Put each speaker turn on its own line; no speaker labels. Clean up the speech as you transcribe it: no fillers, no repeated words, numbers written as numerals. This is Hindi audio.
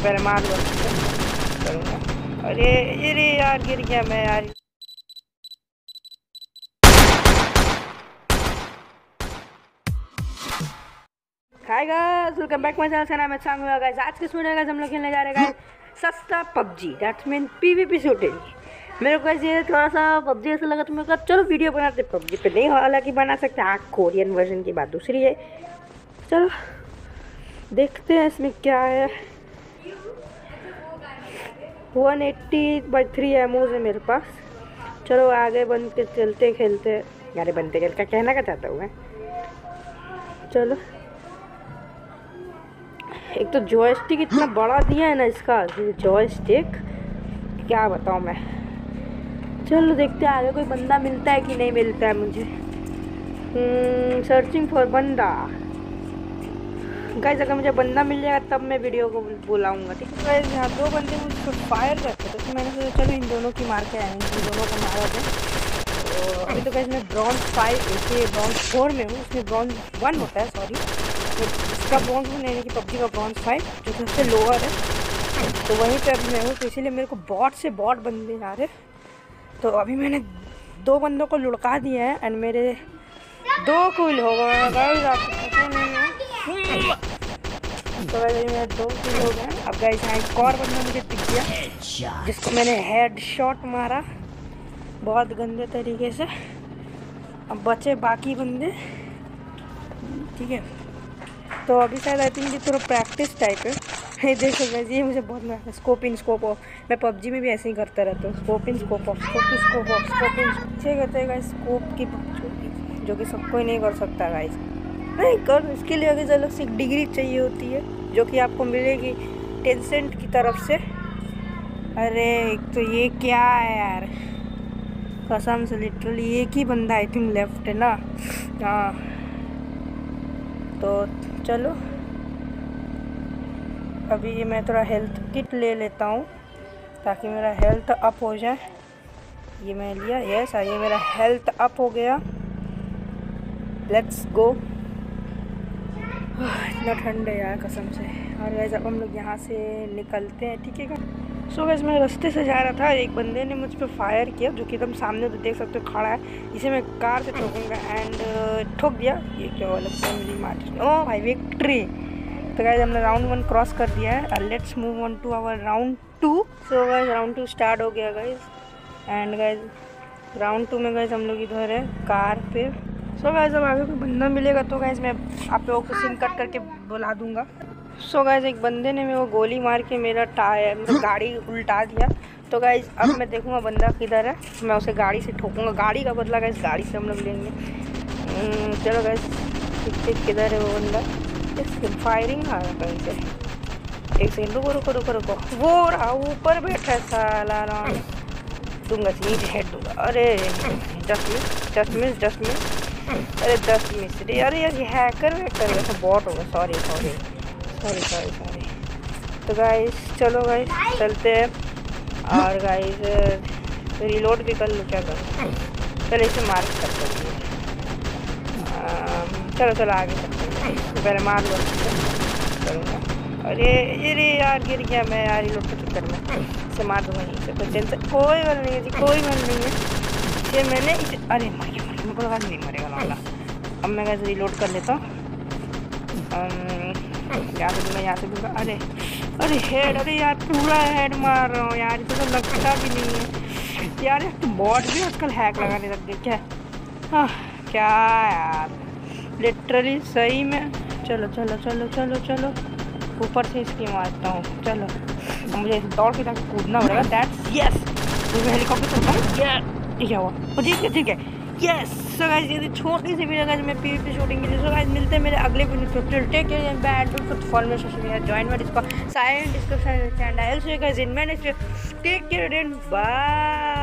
पहले मार करूँगा। अरे यार गिर गया मैं यार। Hi guys, welcome back my channel. का नाम है सांग गाइस। आज के वीडियो गाइस हम लोग खेलने जा रहे हैं गाइस सस्ता PUBG, that's mean PVP shooting. मेरे को ये थोड़ा सा पबजी ऐसा लगा तो मैं कहा चलो वीडियो बनाते पबजी पे। नहीं हालांकि बना सकते, हाँ कोरियन वर्जन की बात दूसरी है। चलो देखते हैं इसमें क्या है। 180/3 एमोज है मेरे पास। चलो आगे बन के चलते खेलते। यार बनते खेल का कहना का चाहता हूँ मैं। चलो एक तो जॉयस्टिक इतना बड़ा दिया है ना इसका, जॉयस्टिक क्या बताऊँ मैं। चलो देखते हैं आगे कोई बंदा मिलता है कि नहीं मिलता है मुझे। सर्चिंग फॉर बंदा। गाइस अगर मुझे बंदा मिल जाएगा तब मैं वीडियो को बुलाऊंगा, ठीक है। गाइस यहाँ दो बंदे मुझको फायर करते थे तो मैंने सोचा चलो इन दोनों की मार के आएंगे, इन दोनों को मारा जाए। तो अभी तो गाइस मैं ब्रॉन्ज 5 ऐसे ब्रॉन्ज 4 में हूँ। उसमें ब्रॉन्ज 1 होता है, सॉरी इसका ब्रॉन्ज नहीं कि पबजी का ब्रॉन्ज 5 जो सबसे लोअर है। तो वहीं पे अभी मैं हूँ, तो इसीलिए मेरे को बॉट बंदे आ रहे। तो अभी मैंने दो बंदों को लुढ़का दिया है एंड मेरे 2 किल हो गए गाइस। आपको पता नहीं है तो वैसे मेरे 2 किल हो गए। अब गाइस यहाँ एक और बंदा मुझे दिख गया जिसको मैंने हेड शॉट मारा बहुत गंदे तरीके से। अब बचे बाकी बंदे, ठीक है। तो अभी शायद आई थिंक ये थोड़ा प्रैक्टिस टाइप है। देखो गाइस ये मुझे बहुत मजा है। स्कोप इन स्कोप ऑफ, मैं पबजी में भी ऐसे ही करता रहता हूँ। Scope in scope off, scope in scope off, scope in अच्छे कहते हैं गाइस स्कोप की बकचोदी, जो कि सब कोई नहीं कर सकता गाइस। नहीं कर, इसके लिए अगर अलग से एक डिग्री चाहिए होती है जो कि आपको मिलेगी टेंसेंट की तरफ से। अरे एक तो ये क्या है यार, कसम से लिटरली एक ही बंदा आई थिंक लेफ्ट है ना। हाँ तो चलो अभी ये मैं थोड़ा हेल्थ किट ले लेता हूँ ताकि मेरा हेल्थ अप हो जाए। ये मैं लिया, यस ये मेरा हेल्थ अप हो गया। Let's go. इतना ठंड है यार कसम से। और वैसे अब हम लोग यहाँ से निकलते हैं, ठीक है। सो वैसे मैं रास्ते से जा रहा था, एक बंदे ने मुझ पर फायर किया जो कि एकदम सामने तो देख सकते हो खड़ा है। इसे मैं कार से ठोकूंगा एंड ठोक दिया। ये क्या हुआ लगता है मुझे मार। ओह भाई विक्ट्री। तो गाइस हमने राउंड 1 क्रॉस कर दिया है। Let's move on to our round 2। So guys round 2 start हो गया गाइस। एंड गाइस राउंड 2 में गाइस हम लोग इधर है कार पे। सो गाइस अब आगे कोई बंदा मिलेगा तो गाइस मैं आप लोगों को सिम कट करके बुला दूंगा। सो गाइस एक बंदे ने मेरे को गोली मार के मेरा टायर मतलब गाड़ी उल्टा दिया। तो गाइस अब मैं देखूंगा बंदा किधर है, मैं उसे गाड़ी से ठोकूंगा। गाड़ी का बदला गाइस गाड़ी से हम लोग लेंगे। चलो गाइस किधर है वो बंदा। फायरिंग आ रहा कहीं से। एक सेकंड रुको। वो रहा ऊपर बैठा है साला। दूंगा नीचे हेड दूंगा। अरे जस्ट मिस। अरे 10 मिस। अरे यार ये हैकर वैसे बॉट होगा। सॉरी। तो गाइस चलो गाइस चलते हैं। और गाइस रिलोड भी कर लो, क्या करूँ। चलो इसे मार सकते हैं। चलो आगे चलते हैं। तो पहले मार करूँगा। अरे यार गिर गया मैं यार रिलोड के चक्कर में। इसे मार दूंगा यहीं से, कोई टेंशन कोई गल नहीं है जी, कोई गल नहीं है। ये मैंने इसे अरे मर गया मेरे को लगा नहीं मरेगा वाला। अब मैं कैसे रिलोड कर लेता हूँ। यहाँ से दूंगा। अरे हेड, अरे यार पूरा हेड मार रहा हूँ यार। इसे तो लगता भी नहीं है यार। तो बॉट भी आजकल हैक लगाने लग गए क्या। हाँ क्या यार लिटरली सही में। चलो ऊपर से इसकी मारता हूँ। चलो मुझे दौड़ के जाकर कूदना पड़ेगा। That's yes. हेलीकॉप्टर चलता है। क्या हुआ, ठीक है यस। सो गाइस ये छोटी सी वीडियो गाइस मैं पीवीपी शूटिंग के लिए। सो गाइस मिलते हैं मेरे अगले वीडियो में। Take care and bad don't follow me social media, join my Discord, silent description and I will see you guys in my next video. Take care and bye.